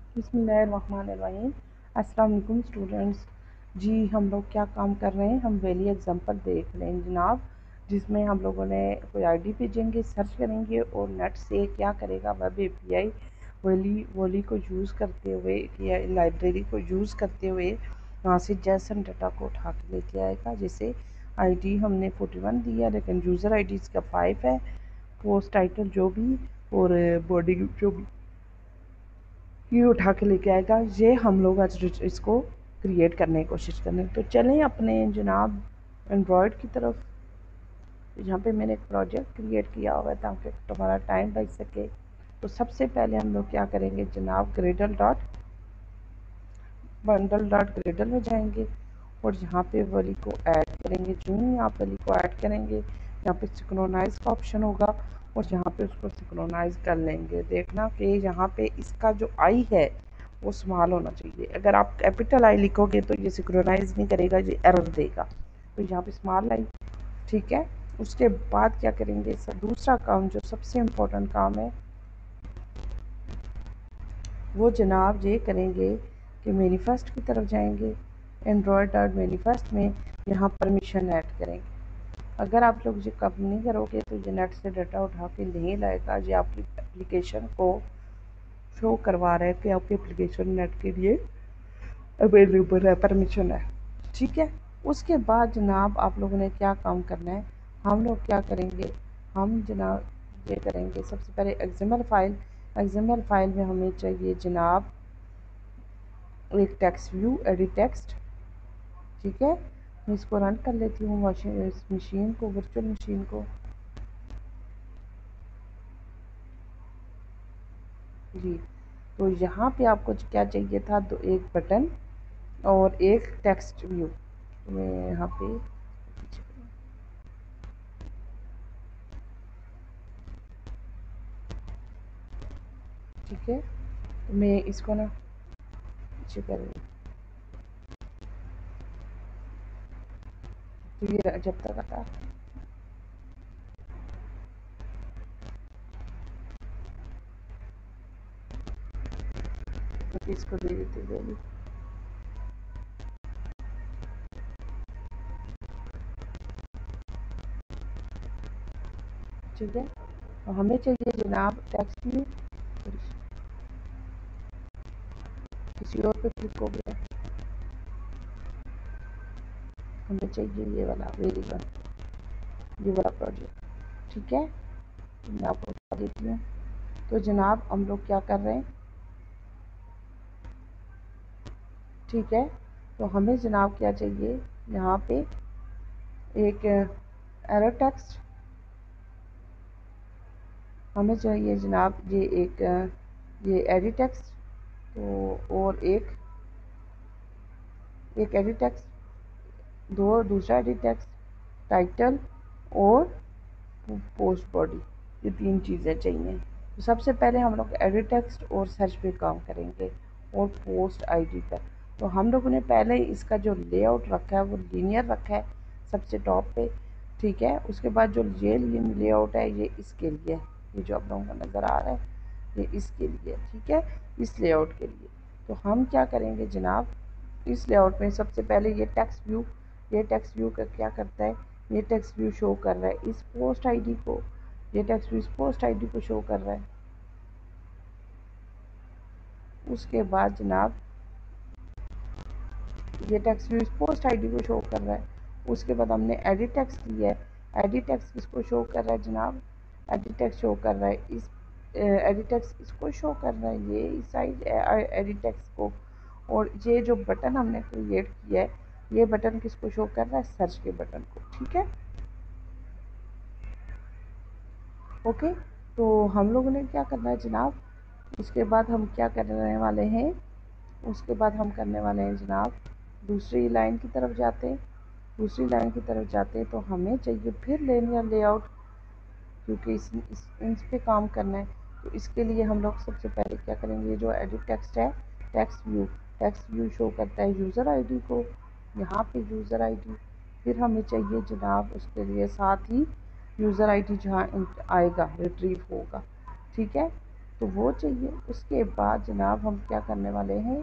بسم اللہ الرحمن الرحیم۔ السلام علیکم اسٹوڈینٹس۔ جی ہم لوگ کیا کام کر رہے ہیں، ہم ویلی ایگزامپل دیکھ رہے ہیں جناب، جس میں ہم لوگوں نے کوئی آئی ڈی بھیجیں گے، سرچ کریں گے اور نیٹ سے کیا کرے گا، web A P I volley کو یوز کرتے ہوئے یا لائبریری کو یوز کرتے ہوئے وہاں سے جیسن ڈیٹا کو اٹھا کے لے کے آئے گا۔ جیسے آئی ڈی ہم نے 41 دیا، لیکن یوزر آئی ڈی اس کا 5 ہے، پوسٹ ٹائٹل جو بھی اور باڈی جو بھی یہ اٹھا کے لے کے آئے گا۔ یہ ہم لوگ آج اس کو کریٹ کرنے کی کوشش کریں۔ تو چلیں اپنے جناب اینڈرائڈ کی طرف، جہاں پہ میں نے ایک پروجیکٹ کریٹ کیا ہوا ہے تاکہ تمہارا ٹائم بچ سکے۔ تو سب سے پہلے ہم لوگ کیا کریں گے جناب، بنڈل ڈاٹ گریڈل میں جائیں گے اور یہاں پہ ولی کو ایڈ کریں گے۔ جو ہی آپ ولی کو ایڈ کریں گے یہاں پہ سنکرونائز کا آپشن ہوگا اور یہاں پہ اس کو سنکرونائز کر لیں گے۔ دیکھنا کہ یہاں پہ اس کا جو آئی ہے وہ اسمال ہونا چاہیے۔ اگر آپ کیپٹل آئی لکھو گے تو یہ سنکرونائز نہیں کرے گا، یہ ایرر دے گا۔ تو یہاں پہ اسمال آئی، ٹھیک ہے۔ اس کے بعد کیا کریں گے، دوسرا کام جو سب سے امپورٹنٹ کام ہے وہ جناب یہ کریں گے کہ مینیفیسٹ کی طرف جائیں گے۔ اینڈرائڈ ڈاٹ مینیفیسٹ میں یہاں پرمیشن ایڈ کریں گے۔ اگر آپ لوگ یہ کام نہیں کرو گے تو یہ نیٹ سے ڈیٹا اٹھا کے نہیں لائے گا۔ یہ آپ کی اپلیکیشن کو شو کروا رہا ہے کہ آپ کی اپلیکیشن نیٹ کے لیے اویلیبل ہے، پرمیشن ہے، ٹھیک ہے۔ اس کے بعد جناب آپ لوگوں نے کیا کام کرنا ہے، ہم لوگ کیا کریں گے، ہم جناب یہ کریں گے سب سے پہلے ایگزامپل فائل میں ہمیں چاہیے جناب ایک ٹیکسٹ ویو، ایڈٹ ٹیکسٹ، ٹھیک ہے۔ میں اس کو رن کر لیتی ہوں مشین کو، ورچوئل مشین کو۔ جی تو یہاں پہ آپ کو کیا چاہیے تھا، ایک بٹن اور ایک ٹیکسٹ ویو۔ میں یہاں پہ ٹھیک ہے، میں اس کو نا پیچھے کر رہی ہوں، یہ جب تک آتا تو اس کو دے دیتے ویلو، ٹھیک ہے۔ اور ہمیں چاہیے جناب ٹیکسٹ ویو، کسی اور پہ کلک ہو گیا، ہمیں چاہیے یہ والا ویریبل، یہ والا پروجیکٹ، ٹھیک ہے۔ میں آپ کو بتا دیتی ہوں۔ تو جناب ہم لوگ کیا کر رہے ہیں، ٹھیک ہے۔ تو ہمیں جناب کیا چاہیے، یہاں پہ ایک ایرر ٹیکسٹ ہمیں چاہیے جناب، یہ ایڈٹ ٹیکسٹ، تو اور ایک ایڈٹ ٹیکسٹ، دوسرا ایڈٹ ٹیکسٹ، ٹائٹل اور پوسٹ باڈی، یہ 3 چیزیں چاہیے۔ تو سب سے پہلے ہم لوگ ایڈٹ ٹیکسٹ اور سرچ پہ کام کریں گے اور پوسٹ آئی ڈی پر۔ تو ہم لوگوں نے پہلے اس کا جو لے آؤٹ رکھا ہے وہ لینئر رکھا ہے سب سے ٹاپ پہ، ٹھیک ہے۔ اس کے بعد جو یہ لے آؤٹ ہے یہ اس کے لیے، یہ جو آپ لوگوں کو نظر آ رہا ہے یہ اس کے لیے، ٹھیک ہے، اس لے آؤٹ کے لیے۔ تو ہم کیا کریں گے جناب، اس لے آؤٹ میں سب سے پہلے یہ ٹیکسٹ ویو کا کیا کرتا ہے، یہ ٹیکسٹ ویو شو کر رہا ہے اس پوسٹ آئی ڈی کو، یہ ٹیکسٹ ویو اس پوسٹ آئی ڈی کو شو کر رہا ہے۔ اس کے بعد جناب یہ ٹیکسٹ ویو اس پوسٹ آئی ڈی کو شو کر رہا ہے۔ اس کے بعد ہم نے ایڈٹ ٹیکسٹ لیا ہے، ایڈٹ ٹیکسٹ کس کو شو کر رہا ہے جناب، ایڈٹ ٹیکسٹ شو کر رہا ہے اس ایڈٹ ٹیکسٹ اس کو شو کر رہا ہے، یہ اس سائڈ ایڈٹ ٹیکسٹ کو۔ اور یہ جو بٹن ہم نے کریٹ کیا ہے یہ بٹن کس کو شو کر رہا ہے، سرچ کے بٹن کو، ٹھیک ہے، اوکے۔ تو ہم لوگوں نے کیا کرنا ہے جناب، اس کے بعد ہم کیا کرنے والے ہیں، اس کے بعد ہم کرنے والے ہیں جناب دوسری لائن کی طرف جاتے ہیں۔ دوسری لائن کی طرف جاتے ہیں تو ہمیں چاہیے پھر لینئر لے آؤٹ، کیونکہ اس پہ کام کرنا ہے۔ تو اس کے لیے ہم لوگ سب سے پہلے کیا کریں گے، جو ایڈٹ ٹیکسٹ ہے، ٹیکسٹ ویو شو کرتا ہے یوزر آئی ڈی کو، یہاں پہ یوزر آئی ڈی، پھر ہمیں چاہیے جناب اس کے لیے ساتھ ہی یوزر آئی ڈی جہاں آئے گا ریٹریو ہوگا، ٹھیک ہے۔ تو وہ چاہیے۔ اس کے بعد جناب ہم کیا کرنے والے ہیں،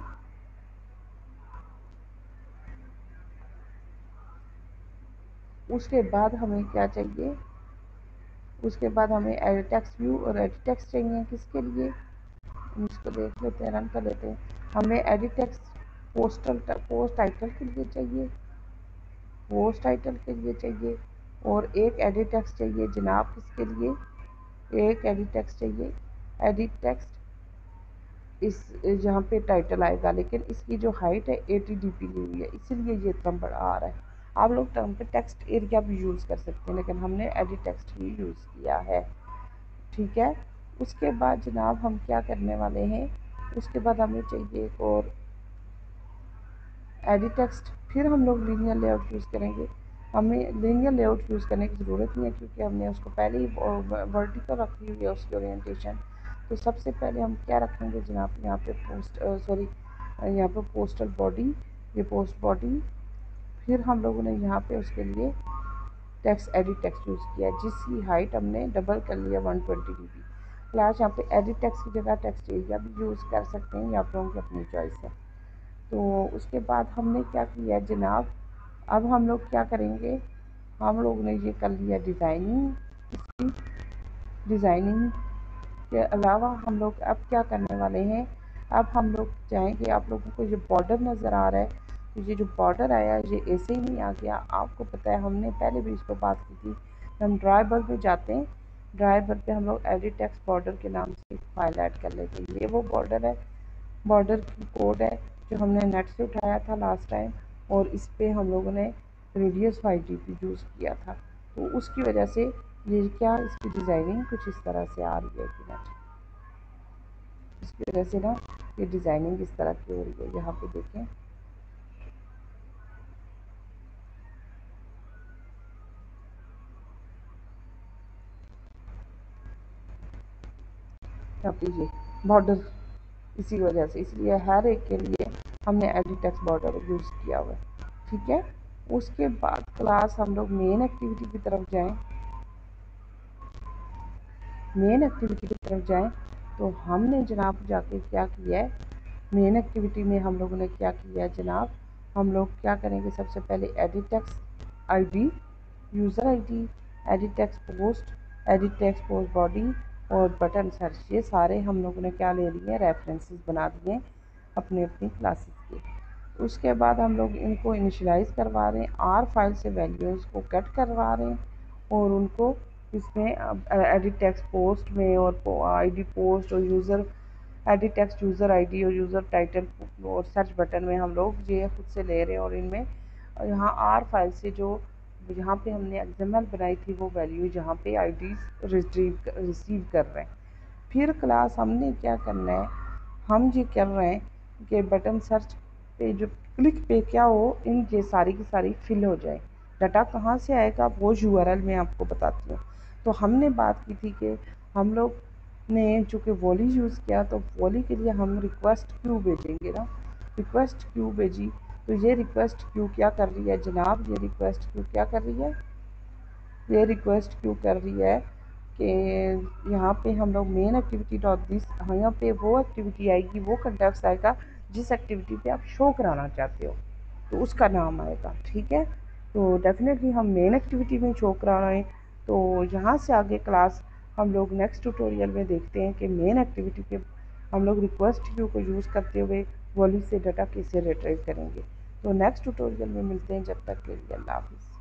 اس کے بعد ہمیں کیا چاہیے، اس کے بعد ہمیں ایڈٹ ٹیکسٹ ویو اور ایڈٹ ٹیکسٹ چاہیے۔ کس کے لیے، ہم اس کو دیکھ لیتے ہیں، رن کر لیتے ہیں۔ ہمیں ایڈٹ ٹیکسٹ پوسٹ ٹائٹل کے لیے چاہیے، پوسٹ ٹائٹل کے لیے چاہیے، اور ایک ایڈٹ ٹیکسٹ چاہیے جناب کس کے لیے، ایک ایڈٹ ٹیکسٹ چاہیے، ایڈٹ ٹیکسٹ اس جہاں پہ ٹائٹل آئے گا، لیکن اس کی جو ہائٹ ہے 80 dp لی ہوئی ہے، اسی لیے یہ اتنا بڑا آ رہا ہے۔ آپ لوگ ٹرم پہ ٹیکسٹ ایریا بھی یوز کر سکتے ہیں، لیکن ہم نے ایڈٹ ٹیکسٹ ہی یوز کیا ہے، ٹھیک ہے۔ اس کے بعد جناب ہم کیا کرنے والے ہیں، اس کے بعد ہمیں چاہیے ایک اور ایڈٹ ٹیکسٹ، پھر ہم لوگ لینئر لے آؤٹ یوز کریں گے۔ ہمیں لینئر لے آؤٹ یوز کرنے کی ضرورت نہیں ہے، کیونکہ ہم نے اس کو پہلے ہی ورٹیکل رکھی ہوئی ہے اس کی اورینٹیشن۔ تو سب سے پہلے ہم کیا رکھیں گے جناب، یہاں پہ یہاں پہ پوسٹل باڈی، یہ پوسٹ باڈی، پھر ہم لوگوں نے یہاں پہ اس کے لیے ٹیکسٹ ایڈٹ ٹیکسٹ یوز کیا، جس کی ہائٹ ہم نے ڈبل کر لیا 120 dp۔ کلاس یہاں پہ ایڈٹ ٹیکسٹ کی جگہ ٹیکسٹ ایریا بھی یوز کر سکتے ہیں، یا آپ لوگوں کی اپنی چوائس ہے۔ تو اس کے بعد ہم نے کیا کیا جناب، اب ہم لوگ کیا کریں گے، ہم لوگ نے یہ کر لیا ڈیزائننگ، اس کی ڈیزائننگ کے علاوہ ہم لوگ اب کیا کرنے والے ہیں، اب ہم لوگ چاہیں گے، آپ لوگوں کو یہ بارڈر نظر آ رہا ہے، تو یہ جو بارڈر آیا یہ ایسے ہی نہیں آ گیا، آپ کو پتہ ہے ہم نے پہلے بھی اس پہ بات کی تھی۔ ہم ڈرائیور پہ جاتے ہیں، ڈرائیور پہ ہم لوگ ایڈٹ ٹیکسٹ بارڈر کے نام سے ایک فائل ایڈ کر لیتے ہیں۔ یہ وہ بارڈر ہے، بارڈر کی کوڈ ہے جو ہم نے نیٹ سے اٹھایا تھا لاسٹ ٹائم، اور اس پہ ہم لوگوں نے ریڈیس 5 dp یوز کیا تھا، تو اس کی وجہ سے یہ کیا، اس کی ڈیزائننگ کچھ اس طرح سے آ رہی ہے، اس کی وجہ سے نا یہ ڈیزائننگ اس طرح کی ہو رہی ہے، یہاں پہ دیکھیں، یہاں پہ یہ بارڈر، اسی وجہ سے، اس لیے ہر ایک کے لیے ہم نے ایڈٹ ٹیکسٹ بارڈر یوز کیا ہوا ہے، ٹھیک ہے۔ اس کے بعد کلاس ہم لوگ مین ایکٹیویٹی کی طرف جائیں، مین ایکٹیویٹی کی طرف جائیں تو ہم نے جناب جا کے کیا کیا ہے، مین ایکٹیویٹی میں ہم لوگوں نے کیا کیا ہے جناب، ہم لوگ کیا کریں گے، سب سے پہلے edit text I D, user I D, edit text post, edit text post body اور بٹن سرچ، یہ سارے ہم لوگوں نے کیا لے لیے ہیں، ریفرنسز بنا دیے ہیں اپنی اپنی کلاسز کے۔ اس کے بعد ہم لوگ ان کو انیشلائز کروا رہے ہیں، آر فائل سے ویلیوز کو کٹ کروا رہے ہیں، اور ان کو اس میں ایڈٹ ٹیکسٹ پوسٹ میں اور آئی ڈی پوسٹ اور user edit text user I D اور یوزر ٹائٹل اور سرچ بٹن میں ہم لوگ یہ خود سے لے رہے ہیں، اور ان میں یہاں آر فائل سے جو جہاں پہ ہم نے ایگزامپل بنائی تھی وہ ویلیو جہاں پہ آئی ڈیز ریسیو کر رہے ہیں۔ پھر کلاس ہم نے کیا کرنا ہے، ہم یہ کر رہے ہیں کہ بٹن سرچ پہ جو کلک پہ کیا ہو، ان یہ ساری کی ساری فل ہو جائے۔ ڈاٹا کہاں سے آئے گا وہ یو آر ایل میں آپ کو بتاتی ہوں۔ تو ہم نے بات کی تھی کہ ہم لوگ نے چونکہ والی یوز کیا، تو والی کے لیے ہم ریکویسٹ کیو بھیجیں گے نا، ریکویسٹ کیو بھیجی، تو یہ ریکویسٹ کیو کیا کر رہی ہے جناب، یہ ریکویسٹ کیو کیا کر رہی ہے، یہ ریکویسٹ کیو کر رہی ہے کہ یہاں پہ ہم لوگ مین ایکٹیویٹی ڈاٹ دس، یہاں پہ وہ ایکٹیویٹی آئے گی، وہ کنٹیکسٹ آئے گا جس ایکٹیویٹی پہ آپ شو کرانا چاہتے ہو، تو اس کا نام آئے گا، ٹھیک ہے۔ تو ڈیفینیٹلی ہم مین ایکٹیویٹی میں شو کرا رہے ہیں، تو یہاں سے آگے کلاس ہم لوگ نیکسٹ ٹیوٹوریل میں دیکھتے ہیں کہ مین ایکٹیویٹی پہ ہم لوگ ریکویسٹ کیو کو یوز کرتے ہوئے والی سے ڈاٹا کیسے ریٹریو کریں گے۔ تو نیکسٹ ٹیوٹوریل میں ملتے ہیں، جب تک کے لیے اللہ حافظ۔